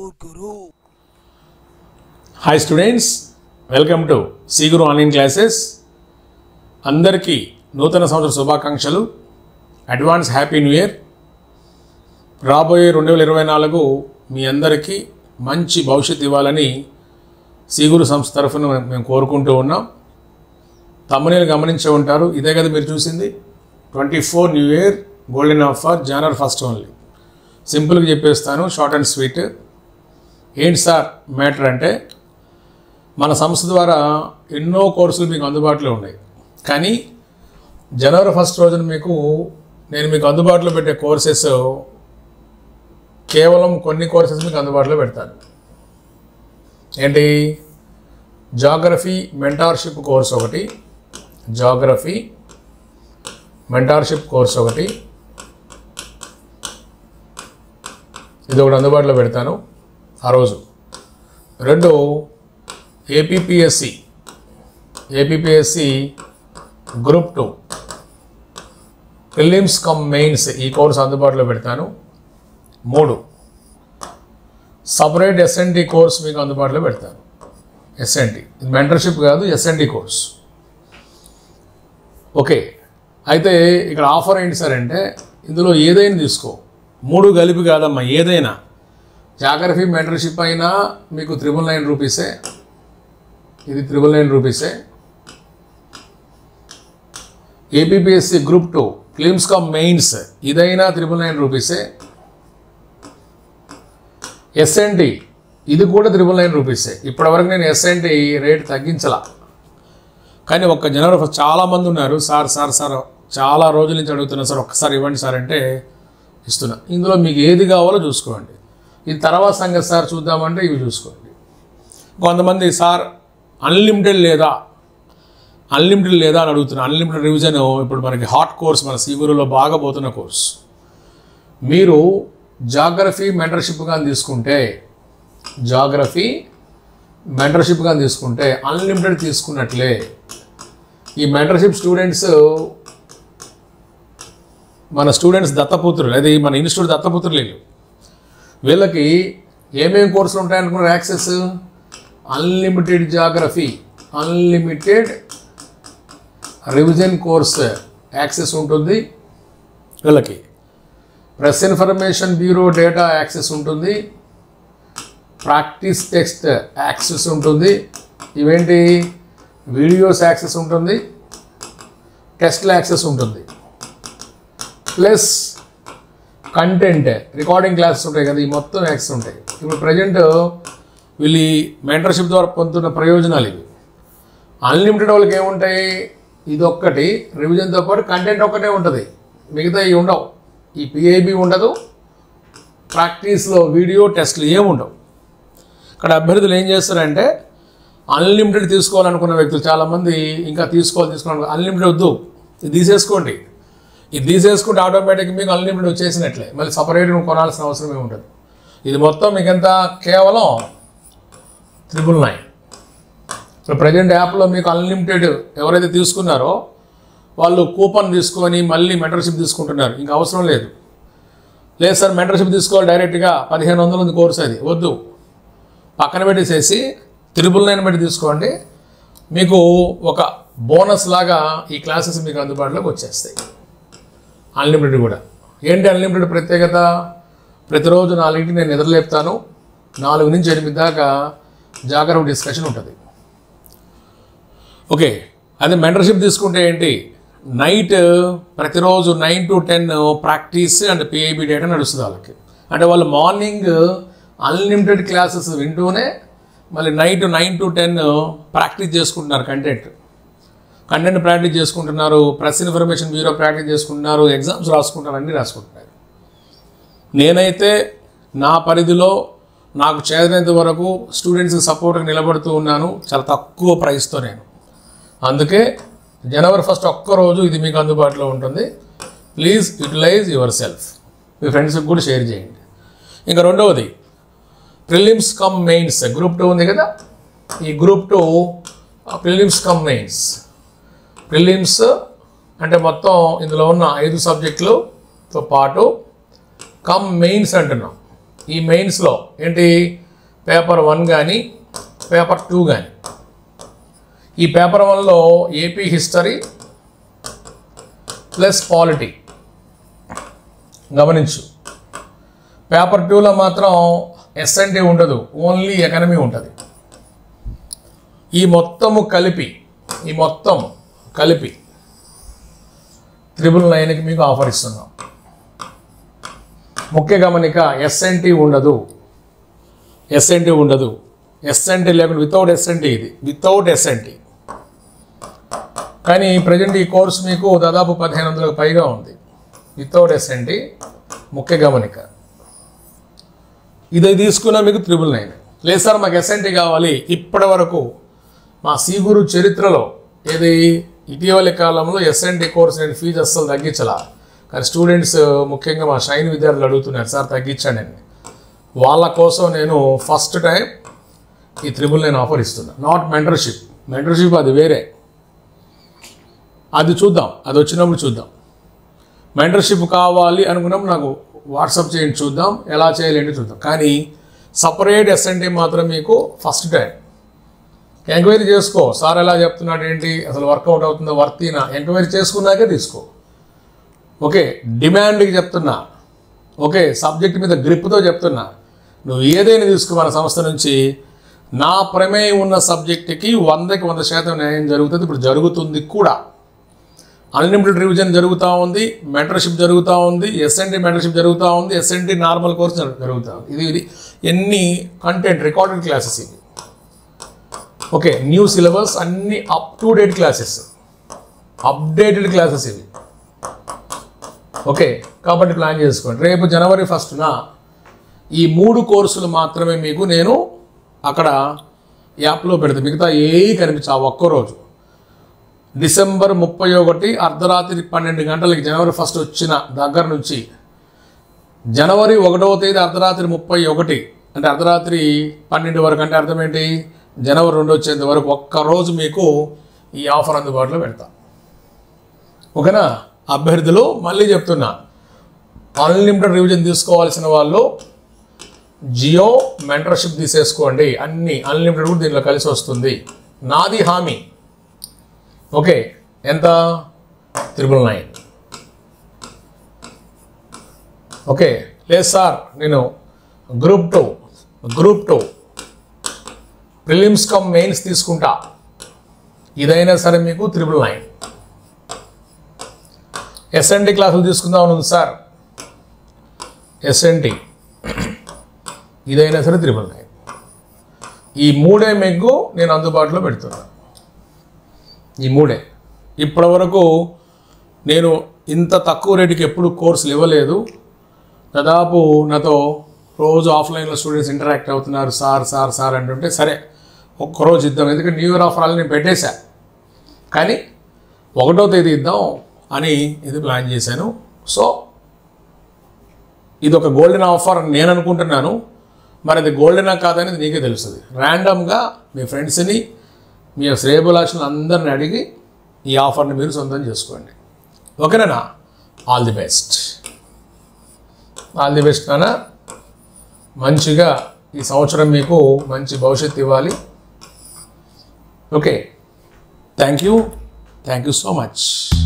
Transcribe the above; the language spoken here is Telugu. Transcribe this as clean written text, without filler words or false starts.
Guru. Hi students, welcome to C Guru online classes. అందరికీ నూతన సంవత్సర శుభాకాంక్షలు. Advance happy new year. రాబోయే 2024 మీ అందరికీ మంచి భవిష్యత్తు ఇవ్వాలని సి గురు సంస్థ తరఫున మేము కోరుకుంటూ ఉన్నాం. తమ్మునేలు గమనించే ఉంటారు, ఇదే కదా మీరు చూసింది. 24 new year golden offer January 1st only. సింపుల్గా చెప్పేస్తాను, షార్ట్ అండ్ స్వీట్. ఏంటి సార్ మ్యాటర్ అంటే, మన సంస్థ ద్వారా ఎన్నో కోర్సులు మీకు అందుబాటులో ఉన్నాయి. కానీ జనవరి 1st రోజున నేను మీకు అందుబాటులో పెట్టే కోర్సెస్ కేవలం కొన్ని కోర్సెస్ మీకు అందుబాటులో పెడతాను. ఏంటి? జాగ్రఫీ మెంటార్షిప్ కోర్స్ ఒకటి, జాగ్రఫీ మెంటార్షిప్ కోర్స్ ఒకటి, ఇది ఒకటి అందుబాటులో పెడతాను ఆ రోజు. 2 APPSC group 2 prelims cum mains ఈ కోర్స్ అందుబాటులో పెడతాను. 3 సపరేట్ ఎస్ఎన్డి కోర్స్ మీకు అందుబాటులో పెడతాను. ఎస్ఎన్డి ఇది మెంటర్షిప్ కాదు, ఎస్ఎన్డి కోర్స్. ఓకే, అయితే ఇక్కడ ఆఫర్ ఏంటి సార్ అంటే, ఇందులో ఏదైనా తీసుకో, 3 కలిపి కాదమ్మా, ఏదైనా. జాగ్రఫీ మెంటర్షిప్ అయినా మీకు 999 రూపీసే, ఇది 999 rupees. APPSC group 2 prelims cum mains ఇదైనా 999 రూపీసే. ఎస్ఎన్డి ఇది కూడా 999 రూపీసే. ఇప్పటివరకు నేను ఎస్ఎన్డి రేట్ తగ్గించలా, కానీ ఒక్క జనవరి 1st చాలామంది ఉన్నారు, సార్ చాలా రోజుల నుంచి అడుగుతున్నారు సార్, ఒక్కసారి ఇవ్వండి సార్ అంటే ఇస్తున్నా. ఇందులో మీకు ఏది కావాలో చూసుకోండి. ఇది తర్వాత సంగతి సార్ చూద్దామంటే ఇవి చూసుకోండి. కొంతమంది సార్ అన్లిమిటెడ్ లేదా అని అడుగుతున్నారు. అన్లిమిటెడ్ రివిజన్ ఇప్పుడు మనకి హాట్ కోర్స్, మన సి గురులో బాగా పోతున్న కోర్స్. మీరు జాగ్రఫీ మెంటర్షిప్ కానీ తీసుకుంటే అన్లిమిటెడ్ తీసుకున్నట్లే. ఈ మెంటర్షిప్ మన స్టూడెంట్స్ దత్తపుత్రులు, అది మన ఇన్స్టిట్యూట్ దత్తపుత్రులు. వీళ్ళకి ఏమేమి కోర్సులు ఉంటాయనుకున్నారు? Access unlimited geography, unlimited revision course access ఉంటుంది. వీళ్ళకి press information bureau data access ఉంటుంది, ప్రాక్టీస్ టెక్స్ట్ యాక్సెస్ ఉంటుంది, ఇవేంటి వీడియోస్ యాక్సెస్ ఉంటుంది, టెస్ట్ల యాక్సెస్ ఉంటుంది, ప్లస్ కంటెంట్ రికార్డింగ్ క్లాసెస్ ఉంటాయి కదా, ఈ మొత్తం యాక్సెస్ ఉంటాయి. ఇప్పుడు ప్రజెంట్ వీళ్ళు మెంటర్షిప్ ద్వారా పొందుతున్న ప్రయోజనాలు ఇవి. అన్లిమిటెడ్ వాళ్ళకి ఏముంటాయి? ఇదొక్కటి, రివిజన్తో పాటు కంటెంట్ ఒక్కటే ఉంటుంది, మిగతా ఇవి ఉండవు. ఈ పిఐబి ఉండదు, ప్రాక్టీస్లో వీడియో టెస్ట్లు ఏముండవు. ఇక్కడ అభ్యర్థులు ఏం చేస్తారంటే, అన్లిమిటెడ్ తీసుకోవాలనుకున్న వ్యక్తులు చాలామంది ఇంకా తీసుకోవాలి అన్లిమిటెడ్ వద్దు, ఇది తీసేసుకోండి. ఇది తీసేసుకుంటే ఆటోమేటిక్గా మీకు అన్లిమిటెడ్ వచ్చేసినట్లే, మళ్ళీ సపరేట్ కొనాల్సిన అవసరం ఏమి ఉండదు. ఇది మొత్తం మీకు ఎంత? కేవలం 999. ఇప్పుడు ప్రజెంట్ యాప్లో మీకు అన్లిమిటెడ్ ఎవరైతే తీసుకున్నారో వాళ్ళు కూపన్ తీసుకొని మళ్ళీ మెంటర్షిప్ తీసుకుంటున్నారు. ఇంకా అవసరం లేదు సార్, మెంటర్షిప్ తీసుకోవాలి డైరెక్ట్గా 1500 ఉంది కోర్స్, అది వద్దు, పక్కన పెట్టేసేసి 999 పెట్టి తీసుకోండి. మీకు ఒక బోనస్ లాగా ఈ క్లాసెస్ మీకు అందుబాటులోకి వచ్చేస్తాయి. అన్లిమిటెడ్ కూడా. ఏంటి అన్లిమిటెడ్ ప్రత్యేకత? ప్రతిరోజు 4ంటికి నేను నిద్రలేపుతాను, 4 నుంచి 8 దాకా జాగ్రత్త డిస్కషన్ ఉంటుంది. ఓకే, అదే మెంటర్షిప్ తీసుకుంటే ఏంటి? నైట్ ప్రతిరోజు 9 to 10 practice and PIB data నడుస్తుంది వాళ్ళకి. అంటే వాళ్ళు మార్నింగ్ అన్లిమిటెడ్ క్లాసెస్ వింటూనే మళ్ళీ నైట్ 9 to 10 ప్రాక్టీస్ చేసుకుంటున్నారు. కంటెంట్ ప్రాక్టీస్ చేసుకుంటున్నారు, ప్రెస్ ఇన్ఫర్మేషన్ బ్యూరో ప్రాక్టీస్ చేసుకుంటున్నారు, ఎగ్జామ్స్ రాసుకుంటున్నారు, అన్నీ రాసుకుంటున్నారు. నేనైతే నా పరిధిలో నాకు చేతనైనంత వరకు స్టూడెంట్స్కి సపోర్ట్గా నిలబడుతూ ఉన్నాను, చాలా తక్కువ ప్రైస్తో నేను. అందుకే జనవరి 1st ఒక్కరోజు ఇది మీకు అందుబాటులో ఉంటుంది. ప్లీజ్ యూటిలైజ్ యువర్ సెల్ఫ్, మీ ఫ్రెండ్స్కి కూడా షేర్ చేయండి. ఇంకా 2వది ప్రిలిమ్స్ కమ్ మెయిన్స్ గ్రూప్ 2 ఉంది కదా, ఈ group 2 prelims cum mains. Prelims అంటే మొత్తం ఇందులో ఉన్న 5 సబ్జెక్టులతో పాటు కమ్ మెయిన్స్ అంటున్నాం. ఈ మెయిన్స్లో ఏంటి పేపర్ 1 కానీ పేపర్ 2 కానీ. ఈ పేపర్ 1లో ఏపీ హిస్టరీ ప్లస్ పాలిటీ గమనించు. పేపర్ 2లో మాత్రం ఎస్ఎన్టీ ఉండదు, ఓన్లీ ఎకనమీ ఉంటుంది. ఈ మొత్తం కలిపి 999కి మీకు ఆఫర్ ఇస్తున్నాం. ముఖ్య గమనిక, ఎస్ఎన్టీ ఉండదు. ఎస్ఎన్టీ లేకుండా వితౌట్ ఎస్ఎన్టీ, ఇది వితౌట్ ఎస్ఎన్టీ. కానీ ప్రజెంట్ ఈ కోర్స్ మీకు దాదాపు 1500కు పైగా ఉంది వితౌట్ ఎస్ఎన్టీ. ముఖ్య గమనిక, ఇది తీసుకున్నా మీకు 999. లేదు సార్ మాకు ఎస్ఎన్టీ కావాలి. ఇప్పటి వరకు మా సీగురు చరిత్రలో ఏది ఇటీవలి కాలంలో ఎస్ఎన్టీ కోర్స్ నేను ఫీజు అస్సలు తగ్గించలా. కానీ స్టూడెంట్స్ ముఖ్యంగా మా షైన్ విద్యార్థులు అడుగుతున్నారు సార్ తగ్గించండి అని. వాళ్ళ కోసం నేను ఫస్ట్ టైం ఈ 999 ఆఫర్ ఇస్తున్నా. నాట్ మెంటర్షిప్ అది వేరే, అది చూద్దాం, అది వచ్చినప్పుడు చూద్దాం. మెంటర్షిప్ కావాలి అనుకున్నప్పుడు నాకు వాట్సాప్ చేయండి, చూద్దాం ఎలా చేయాలంటే చూద్దాం. కానీ సపరేట్ ఎస్ఎన్టీ మాత్రం మీకు ఫస్ట్ టైం ఎంక్వైరీ చేసుకో. సార్ ఎలా చెప్తున్నాడు ఏంటి, అసలు వర్కౌట్ అవుతుందో వర్తీనా, ఎంక్వైరీ చేసుకున్నాకే తీసుకో. ఓకే, డిమాండ్కి చెప్తున్నా, ఓకే సబ్జెక్ట్ మీద గ్రిప్తో చెప్తున్నా. నువ్వు ఏదైనా తీసుకో మన సంస్థ నుంచి. నా ప్రమేయం ఉన్న సబ్జెక్టుకి 100కి 100% న్యాయం జరుగుతుంది. ఇప్పుడు జరుగుతుంది కూడా. అన్లిమిటెడ్ రివిజన్ జరుగుతూ ఉంది, మెంటర్షిప్ జరుగుతూ ఉంది, ఎస్ఎన్టీ మెంటర్షిప్ జరుగుతూ ఉంది, ఎస్ఎన్టీ నార్మల్ కోర్స్ జరుగుతూ ఉంది. ఇది ఎన్ని కంటెంట్ రికార్డెడ్ క్లాసెస్ ఇవి. ఓకే, న్యూ సిలబస్, అన్ని up to date classes, updated classes ఇవి. ఓకే, కాబట్టి ప్లాన్ చేసుకోండి. రేపు జనవరి 1న ఈ 3 కోర్సులు మాత్రమే మీకు నేను అక్కడ యాప్లో పెడతాను. మిగతా ఏవి కనిపించా ఒక్కరోజు. డిసెంబర్ 31 అర్ధరాత్రి 12 గంటలకి జనవరి 1 వచ్చిన దగ్గర నుంచి జనవరి 1వ తేదీ అర్ధరాత్రి 31 అంటే అర్ధరాత్రి 12 వరకు, అంటే అర్థం ఏంటి, జనవరి 2 వచ్చేంత వరకు ఒక్కరోజు మీకు ఈ ఆఫర్ అందుబాటులో పెడతా. ఓకేనా అభ్యర్థులు, మళ్ళీ చెప్తున్నా, అన్లిమిటెడ్ రివిజన్ తీసుకోవాల్సిన వాళ్ళు జియో మెంటర్షిప్ తీసేసుకోండి. అన్ని అన్లిమిటెడ్ కూడా దీనిలో కలిసి వస్తుంది, నాది హామీ. ఓకే, ఎంత 999. ఓకే, లేదు సార్ నేను group two prelims cum mains తీసుకుంటా, ఇదైనా సరే మీకు 999. ఎస్ఎన్టీ క్లాసులు తీసుకుందాం ఉంది సార్, ఎస్ఎన్టీ ఇదైనా సరే 999. ఈ 3 మీకు నేను అందుబాటులో పెడుతున్నా. ఈ 3 ఇప్పటి వరకు నేను ఇంత తక్కువ రేటుకి ఎప్పుడు కోర్సులు ఇవ్వలేదు. దాదాపు నాతో రోజు ఆఫ్లైన్లో స్టూడెంట్స్ ఇంటరాక్ట్ అవుతున్నారు. సార్ అంటుంటే సరే ఒక్కరోజు ఇద్దాం, ఎందుకంటే న్యూ ఇయర్ ఆఫర్ అని నేను పెట్టేశా. కానీ 1వ తేదీ ఇద్దాం అని ఇది ప్లాన్ చేశాను. సో ఇది ఒక గోల్డెన్ ఆఫర్ అని నేను అనుకుంటున్నాను. మరి అది గోల్డెనా కాదనేది నీకే తెలుస్తుంది. ర్యాండమ్గా మీ ఫ్రెండ్స్ని, మీ శ్రేయభిలాషులను అందరిని అడిగి ఈ ఆఫర్ని మీరు సొంతం చేసుకోండి. ఓకేనా? ఆల్ ది బెస్ట్ నాన్న. మంచిగా ఈ సంవత్సరం మీకు మంచి భవిష్యత్తు ఇవ్వాలి. Okay, thank you so much.